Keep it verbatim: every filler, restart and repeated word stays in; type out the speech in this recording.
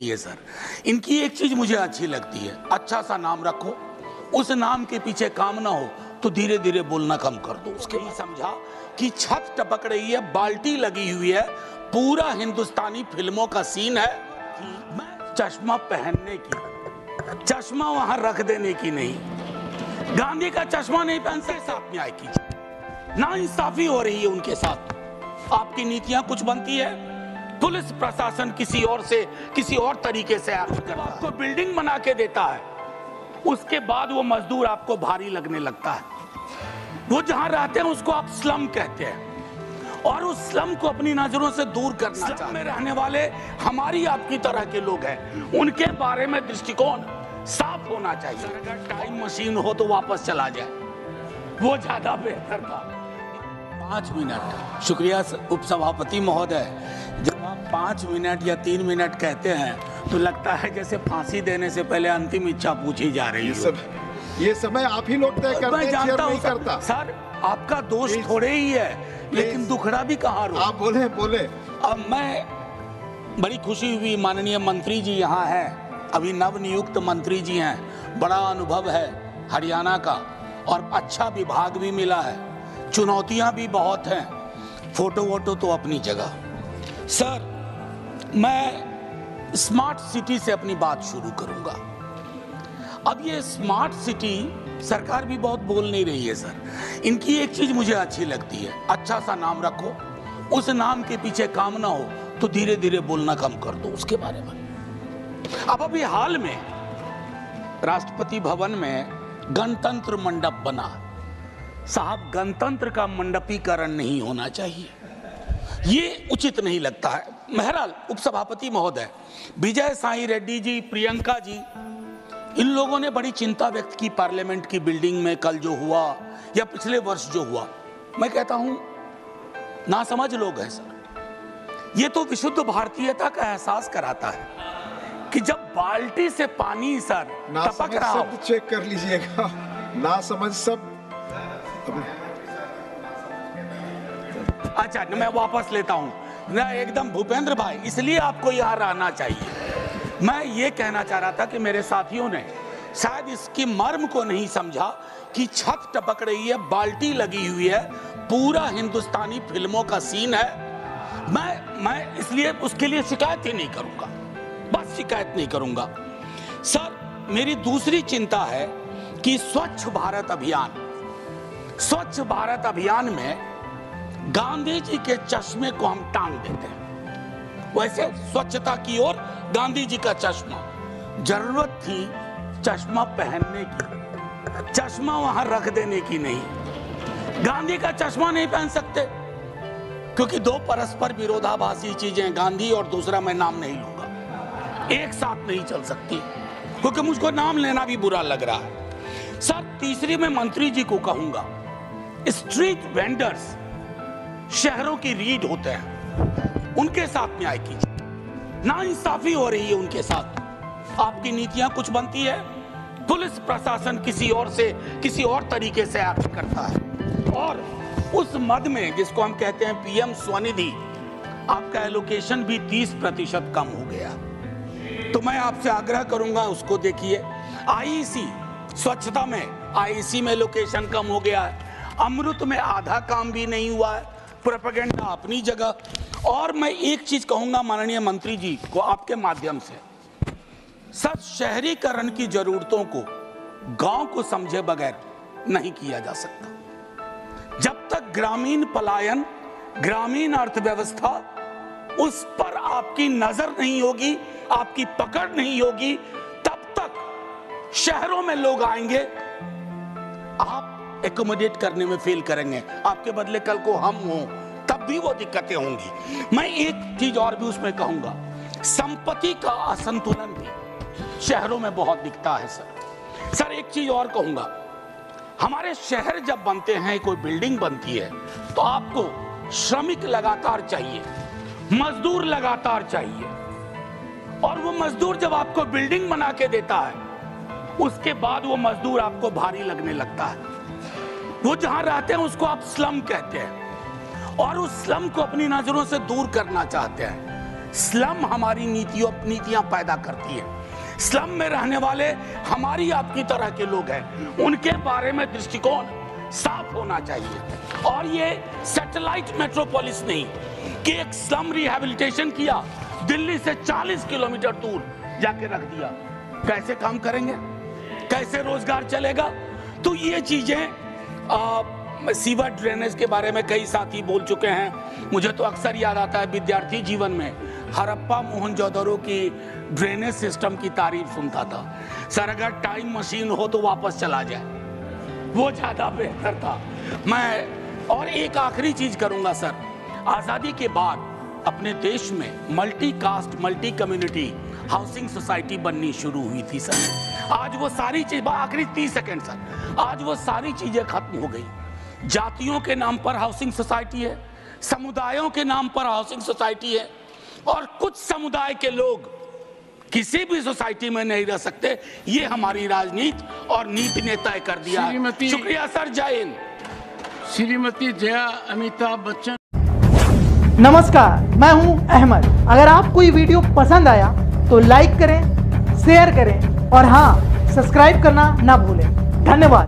ये सर, इनकी एक चीज मुझे अच्छी लगती है, अच्छा सा नाम रखो, उस नाम के पीछे काम ना हो तो धीरे धीरे बोलना कम कर दो। उसके लिए समझा कि छत टपक रही है, बाल्टी लगी हुई है, पूरा हिंदुस्तानी फिल्मों का सीन है। मैं चश्मा पहनने की, चश्मा वहां रख देने की नहीं। गांधी का चश्मा नहीं पहन सकते, साथ में आए कीजिए। नाइंसाफी हो रही है उनके साथ। आपकी नीतियां कुछ बनती है, पुलिस प्रशासन किसी और से किसी और तरीके से आपको आपको बिल्डिंग बना के देता है, उसके बाद वो मजदूर आपको भारी लगने लगता है। वो जहां रहते हैं उसको आप स्लम कहते हैं, और उस स्लम को अपनी नजरों से दूर करना चाहते हैं। में रहने वाले हमारी आपकी तरह के लोग हैं, उनके बारे में दृष्टिकोण साफ होना चाहिए। अगर टाइम मशीन हो तो वापस चला जाए, वो ज्यादा बेहतर था। पांच मिनट शुक्रिया उपसभापति महोदय। जब आप पांच मिनट या तीन मिनट कहते हैं तो लगता है जैसे फांसी देने से पहले अंतिम इच्छा पूछी जा रही है। सब ये समय आप ही लोग तय करते हैं, जानता हूं नहीं करता। सर, आपका दोष थोड़े ही है, लेकिन दुखड़ा भी कहाँ रो। आप बोले बोले अब मैं बड़ी खुशी हुई, माननीय मंत्री जी यहाँ हैं, अभी नव नियुक्त मंत्री जी हैं, बड़ा अनुभव है हरियाणा का, और अच्छा विभाग भी मिला है, चुनौतियां भी बहुत हैं, फोटो वोटो तो अपनी जगह। सर, मैं स्मार्ट सिटी से अपनी बात शुरू करूंगा। अब ये स्मार्ट सिटी सरकार भी बहुत बोल नहीं रही है सर। इनकी एक चीज मुझे अच्छी लगती है, अच्छा सा नाम रखो, उस नाम के पीछे काम ना हो तो धीरे धीरे बोलना कम कर दो उसके बारे में। अब अभी हाल में राष्ट्रपति भवन में गणतंत्र मंडप बना। साहब, गणतंत्र का मंडपीकरण नहीं होना चाहिए, ये उचित नहीं लगता है। बहरहाल उपसभापति महोदय, विजय साई रेड्डी जी, प्रियंका जी, इन लोगों ने बड़ी चिंता व्यक्त की पार्लियामेंट की बिल्डिंग में कल जो हुआ या पिछले वर्ष जो हुआ। मैं कहता हूं नासमझ लोग हैं सर। ये तो विशुद्ध भारतीयता का एहसास कराता है कि जब बाल्टी से पानी सर टपक रहा हो। चेक कर लीजिएगा, ना समझ सब। अच्छा, मैं वापस लेता हूं ना, एकदम भूपेंद्र भाई, इसलिए आपको यहां रहना चाहिए। मैं ये कहना चाह रहा था कि मेरे साथियों ने शायद इसकी मर्म को नहीं समझा कि छत टपक रही है, बाल्टी लगी हुई है, पूरा हिंदुस्तानी फिल्मों का सीन है। मैं मैं इसलिए उसके लिए शिकायत ही नहीं करूंगा, बस शिकायत नहीं करूंगा। सर, मेरी दूसरी चिंता है कि स्वच्छ भारत अभियान स्वच्छ भारत अभियान में गांधी जी के चश्मे को हम टांग देते हैं। वैसे स्वच्छता की ओर गांधी जी का चश्मा, जरूरत थी चश्मा पहनने की, चश्मा वहां रख देने की नहीं। गांधी का चश्मा नहीं पहन सकते क्योंकि दो परस्पर विरोधाभासी चीजें, गांधी और दूसरा मैं नाम नहीं लूंगा, एक साथ नहीं चल सकती, क्योंकि मुझको नाम लेना भी बुरा लग रहा है। सर, तीसरी मैं मंत्री जी को कहूंगा, स्ट्रीट वेंडर्स शहरों की रीढ़ होते हैं, उनके साथ न्याय कीजिए। नाइंसाफी हो रही है उनके साथ। आपकी नीतियां कुछ बनती है, पुलिस प्रशासन किसी और से किसी और तरीके से एक्ट करता है, और उस मद में जिसको हम कहते हैं पीएम स्वनिधि, आपका एलोकेशन भी तीस प्रतिशत कम हो गया। तो मैं आपसे आग्रह करूंगा, उसको देखिए। आईईसी स्वच्छता में, आईईसी में एलोकेशन कम हो गया है, अमृत में आधा काम भी नहीं हुआ है, प्रोपेगेंडा अपनी जगह। और मैं एक चीज कहूंगा माननीय मंत्री जी को आपके माध्यम से, सर, शहरीकरण की जरूरतों को गांव को समझे बगैर नहीं किया जा सकता। जब तक ग्रामीण पलायन, ग्रामीण अर्थव्यवस्था, उस पर आपकी नजर नहीं होगी, आपकी पकड़ नहीं होगी, तब तक शहरों में लोग आएंगे, आप एकोमोडेट करने में फेल करेंगे। आपके बदले कल को हम हों, तब भी वो दिक्कतें होंगी। मैं एक चीज और भी उसमें कहूंगा, संपत्ति का असंतुलन भी शहरों में बहुत दिखता है सर। सर, एक चीज और कहूंगा, हमारे शहर जब बनते हैं, कोई बिल्डिंग बनती है, तो आपको श्रमिक लगातार चाहिए, मजदूर लगातार चाहिए, और वो मजदूर जब आपको बिल्डिंग बना के देता है, उसके बाद वो मजदूर आपको भारी लगने लगता है। वो जहां रहते हैं उसको आप स्लम कहते हैं, और उस स्लम को अपनी नजरों से दूर करना चाहते हैं। स्लम हमारी नीतियों नीतियां पैदा करती है। स्लम में रहने वाले हमारी आपकी तरह के लोग हैं, उनके बारे में दृष्टिकोण साफ होना चाहिए। और ये सैटेलाइट मेट्रोपोलिस नहीं कि एक स्लम रिहैबिलिटेशन किया, दिल्ली से चालीस किलोमीटर दूर जाके रख दिया, कैसे काम करेंगे, कैसे रोजगार चलेगा? तो ये चीजें सीवर ड्रेनेज के बारे में कई साथी बोल चुके हैं। मुझे तो अक्सर याद आता है विद्यार्थी जीवन में हड़प्पा मोहनजोदड़ो की ड्रेनेज सिस्टम की तारीफ सुनता था। सर अगर टाइम मशीन हो तो वापस चला जाए, वो ज्यादा बेहतर था। मैं और एक आखिरी चीज करूंगा सर, आजादी के बाद अपने देश में multi caste multi community housing society बननी शुरू हुई थी सर। आज वो सारी चीज, आखिरी तीस सेकेंड सर, आज वो सारी चीजें खत्म हो गई। जातियों के नाम पर हाउसिंग सोसाइटी है, समुदायों के नाम पर हाउसिंग सोसाइटी है, और कुछ समुदाय के लोग किसी भी सोसाइटी में नहीं रह सकते। ये हमारी राजनीति और नीति ने तय कर दिया है। शुक्रिया सर, जय हिंद। श्रीमती जया अमिताभ बच्चन। नमस्कार, मैं हूं अहमद। अगर आपको ये वीडियो पसंद आया तो लाइक करें, शेयर करें और हाँ, सब्सक्राइब करना ना भूलें। धन्यवाद।